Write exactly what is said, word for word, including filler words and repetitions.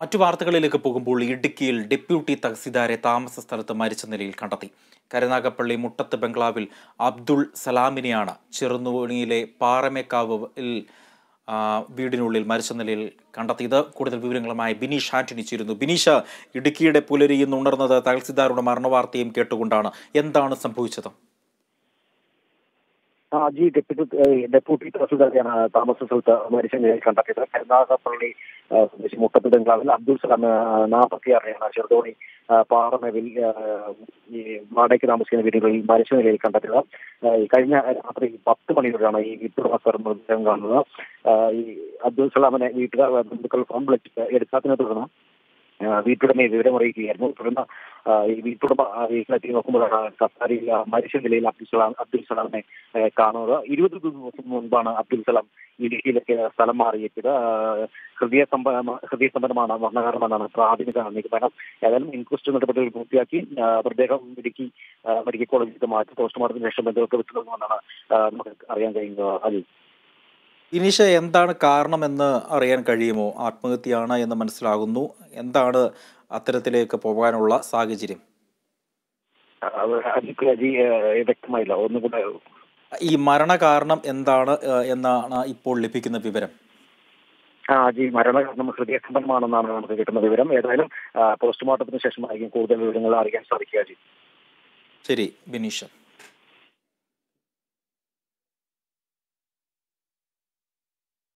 മറ്റു വാർത്തകളിലേക്ക് പോകുമ്പോൾ ഇടുക്കിയിൽ ഡെപ്യൂട്ടി തഹസിൽദാരെ താമസ സ്ഥലത്ത് മരിച്ച നിലയിൽ കണ്ടെത്തി. കരുനാഗപ്പള്ളി മുട്ടത്ത് ബംഗ്ലാവിൽ അബ്ദുൾ സലാമിനെയാണ് ചെറുതോണിയിലെ പാറമേക്കാവിൽ വീടിനുള്ളിൽ മരിച്ച നിലയിൽ കണ്ടെത്തിയത്. കൂടുതൽ വിവരങ്ങളുമായി ബിനീഷ് ആന്റണി ചേരുന്നു. ബിനീഷ്, ഇടുക്കിയുടെ പുലരിയിൽ നിന്ന് ഉണർന്നത് തഹസിൽദാരുടെ മരണവാർത്തയും കേട്ടുകൊണ്ടാണ്. എന്താണ് സംഭവിച്ചത്? ജി ഡെപ്യൂട്ടി ഡെപ്യൂട്ടി തഹസിൽദാരെയാണ് താമസ സ്ഥലത്ത് മരിച്ച നിലയിൽ കണ്ടെത്തിയത്. കരുനാഗപ്പള്ളി സ്വദേശി മുട്ടത്ത് ബംഗ്ലാവിൽ അബ്ദുൾ സലാം നാൽപ്പത്തിയാറിനെയാണ് ചെറുതോണി പാറമേവിൽ ഈ വാടകയ്ക്ക് താമസിക്കുന്ന വീടുകളിൽ മരിച്ച നിലയിൽ കണ്ടെത്തിയത്. കഴിഞ്ഞ രാത്രി പത്ത് മണിയോടെയാണ് ഈ വീട്ടുടമസ്ഥർ മൃതദേഹം കാണുന്നത്. ഈ അബ്ദുൾ സലാമിനെ വീട്ടുകാർ ബന്ധുക്കൾ ഫോൺ വിളിച്ചിട്ട് എടുക്കാത്തതിനെ തുടർന്ന് വീട്ടുടമയെ വിവരമറിയിക്കുകയായിരുന്നു. തുടർന്ന് ഈ വീട്ടുടമ വീട്ടിലെത്തി നോക്കുമ്പോഴാണ് കസാരിയിൽ മരിച്ച നിലയിൽ അബ്ദുൾ സലാം അബ്ദുൾ സലാമിനെ കാണുന്നത്. ഇരുപത് ദിവസം മുൻപാണ് അബ്ദുൾ സലാം ഇടുക്കിയിലേക്ക് സ്ഥലം മാറിയെത്തിയത്. ഹൃദയ സ്തംഭ ഹൃദയസ്തംഭനമാണ് മരണകാരണമെന്നാണ് പ്രാഥമിക നിഗമനം. ഏതായാലും ഇൻക്വസ്റ്റ് നടപടികൾ പൂർത്തിയാക്കി മൃതദേഹം ഇടുക്കി മെഡിക്കൽ കോളേജിലേക്ക് മാറ്റി പോസ്റ്റ്മോർട്ടത്തിന് ശേഷം ബന്ധുക്കൾക്ക് വിട്ടുതരുമെന്നാണ് നമുക്ക് അറിയാൻ കഴിയുന്നത്. അജിൽ, ഇനീഷ, എന്താണ് കാരണമെന്ന് അറിയാൻ കഴിയുമോ? ആത്മഹത്യയാണ് എന്ന് മനസ്സിലാകുന്നു. എന്താണ് അത്തരത്തിലേക്ക് പോകാനുള്ള സാഹചര്യം? വ്യക്തമായില്ല, ഒന്നുകൂടെ. ഈ മരണകാരണം എന്താണ് എന്നാണ് ഇപ്പോൾ ലഭിക്കുന്ന വിവരം? ആ ജി മരണകാരണം ഹൃദയസ്തംഭനമാണെന്നാണ് നമുക്ക് കിട്ടുന്ന വിവരം. ഏതായാലും പോസ്റ്റ്മോർട്ടത്തിന് ശേഷമായിരിക്കും കൂടുതൽ വിവരങ്ങൾ അറിയാൻ സാധിക്കുക. ജി ശരി ബിനീഷ്.